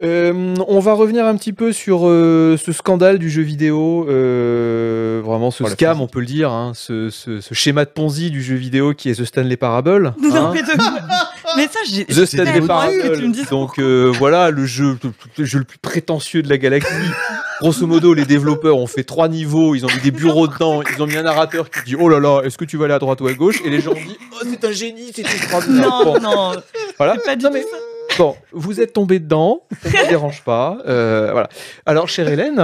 On va revenir un petit peu sur ce scandale du jeu vidéo, vraiment ce scam, on peut le dire, hein, ce schéma de Ponzi du jeu vidéo qui est The Stanley Parable. Non, mais ça, j'ai The Stanley Parable, dises donc voilà, le jeu le plus prétentieux de la galaxie. Grosso modo, les développeurs ont fait 3 niveaux, ils ont mis des bureaux dedans, ils ont mis un narrateur qui dit « Oh là là, est-ce que tu vas aller à droite ou à gauche ?» Et les gens ont dit « Oh, c'est un génie, c'est extraordinaire !» Non, voilà. pas du tout ça. Bon, vous êtes tombé dedans, ça ne me dérange pas. Voilà. Alors, chère Hélène,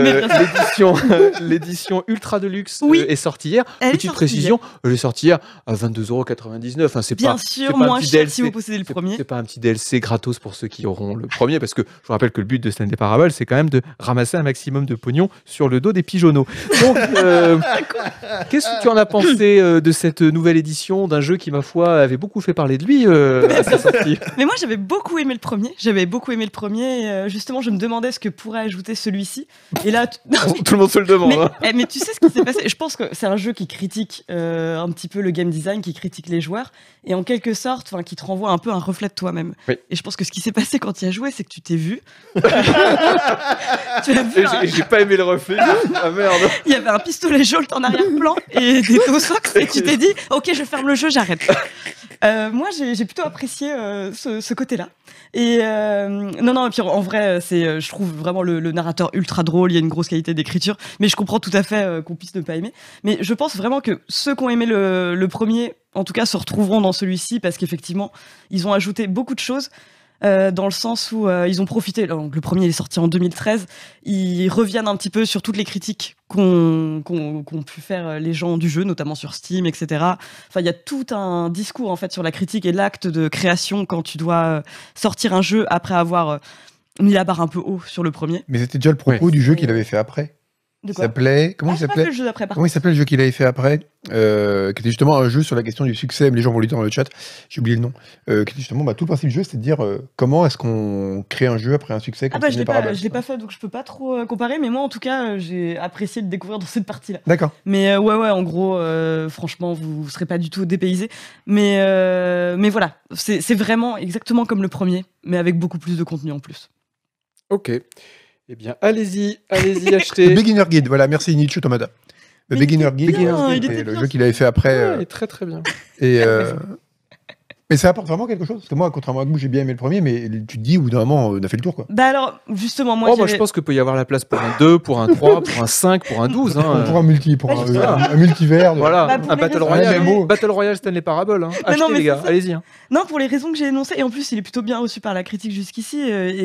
l'édition Ultra Deluxe est sortie hier. Petite précision, elle est sortie hier à 22,99 €. Hein, c'est bien pas, sûr, moins cher si vous possédez le premier. C'est pas un petit DLC gratos pour ceux qui auront le premier, parce que je vous rappelle que le but de Stanley Parable, c'est quand même de ramasser un maximum de pognon sur le dos des pigeonneaux. Donc, qu'est-ce que tu en as pensé de cette nouvelle édition d'un jeu qui, ma foi, avait beaucoup fait parler de lui à sa sortie? Mais moi, j'avais beaucoup aimé le premier. Et justement, je me demandais ce que pourrait ajouter celui-ci. Et là, tout le monde se le demande. Mais tu sais ce qui s'est passé? Je pense que c'est un jeu qui critique un petit peu le game design, qui critique les joueurs, et en quelque sorte, qui te renvoie un peu un reflet de toi-même. Oui. Et je pense que ce qui s'est passé quand tu y as joué, c'est que tu t'es vu. Tu as vu. J'ai pas aimé le reflet. Ah merde. Il y avait un pistolet jaune en arrière-plan et des Tosox, et tu t'es dit, ok, je ferme le jeu, j'arrête. Moi, j'ai plutôt apprécié ce côté-là. Et non, et puis en vrai, je trouve vraiment le narrateur ultra drôle, il y a une grosse qualité d'écriture, mais je comprends tout à fait qu'on puisse ne pas aimer. Mais je pense vraiment que ceux qui ont aimé le premier, en tout cas, se retrouveront dans celui-ci, parce qu'effectivement, ils ont ajouté beaucoup de choses. Dans le sens où ils ont profité. Le premier il est sorti en 2013. Ils reviennent un petit peu sur toutes les critiques qu'ont pu faire les gens du jeu, notamment sur Steam, etc. Enfin, il y a tout un discours en fait sur la critique et l'acte de création quand tu dois sortir un jeu après avoir mis la barre un peu haut sur le premier. Mais c'était déjà le propos du jeu qu'il avait fait après. Comment il s'appelait? Comment il s'appelait le jeu qu'il avait fait après, qui était justement un jeu sur la question du succès, mais les gens vont le dire dans le chat, j'ai oublié le nom, qui était justement tout le principe du jeu, c'est de dire comment est-ce qu'on crée un jeu après un succès comme je l'ai pas fait, donc je peux pas trop comparer, mais moi en tout cas j'ai apprécié de découvrir dans cette partie-là. D'accord. Mais ouais, en gros, franchement, vous serez pas du tout dépaysés, mais voilà, c'est vraiment exactement comme le premier, mais avec beaucoup plus de contenu en plus. Ok. Eh bien, allez-y, achetez. Le Beginner Guide, voilà, merci Nietzsche Tomada. Le Beginner Guide, c'est le jeu qu'il avait fait après. Il est très très bien. Et mais ça apporte vraiment quelque chose. Parce que moi, contrairement à vous, j'ai bien aimé le premier, mais tu te dis, au bout d'un moment, on a fait le tour, quoi. Bah alors, justement, moi je pense qu'il peut y avoir la place pour un 2, pour un 3, pour un 5, pour un 12. Hein. Pour un multivers. Voilà, un Battle Royale. Battle Royale Stanley Parable. Hein. Achetez, les gars, allez-y. Hein. Non, pour les raisons que j'ai énoncées. Et en plus, il est plutôt bien reçu par la critique jusqu'ici.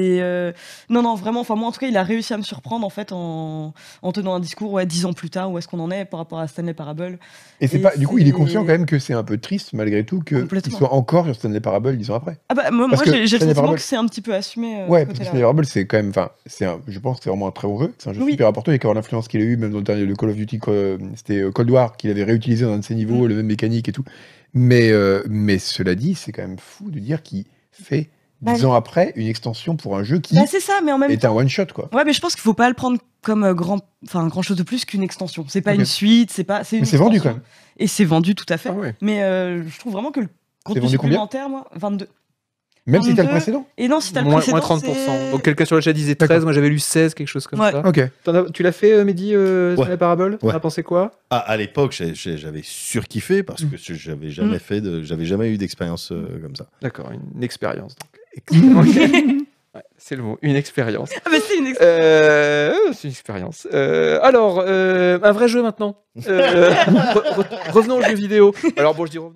Non, vraiment, moi, en tout cas, il a réussi à me surprendre, en fait, en tenant un discours, 10 ans plus tard, où est-ce qu'on en est par rapport à Stanley Parable. Et du coup, il est conscient quand même que c'est un peu triste, malgré tout, qu'il soit encore sur Stanley Parable 10 ans après. Ah bah, moi j'ai le sentiment que c'est un petit peu assumé. Ouais, parce que Stanley Parable, c'est quand même. Je pense que c'est vraiment un très bon jeu. C'est un jeu super important et qu'avoir l'influence qu'il a eu, même dans le dernier de Call of Duty, c'était Cold War, qu'il avait réutilisé dans un de ses niveaux, le même mécanique et tout. Mais cela dit, c'est quand même fou de dire qu'il fait 10 ans après une extension pour un jeu qui c'est ça, mais en même temps, un one shot, quoi. Ouais, mais je pense qu'il faut pas le prendre comme grand chose de plus qu'une extension. C'est pas une suite, mais c'est vendu quand même. Et c'est vendu tout à fait. Ah ouais. Mais je trouve vraiment que le contenu supplémentaire, moi, 22. Même si t'as le précédent? Et non, si t'as le moins précédent, 30%. Donc quelqu'un sur le chat disait 13, moi j'avais lu 16, quelque chose comme ça. Ok. Tu l'as fait, Mehdi, Stanley Parable? T'en as pensé quoi? À l'époque, j'avais surkiffé parce que j'avais jamais eu d'expérience comme ça. D'accord, une expérience donc. Ouais, c'est le mot, une expérience. Ah bah c'est une expérience. C'est une expérience. Alors, un vrai jeu maintenant. Revenons aux jeux vidéo. Alors bon, je dis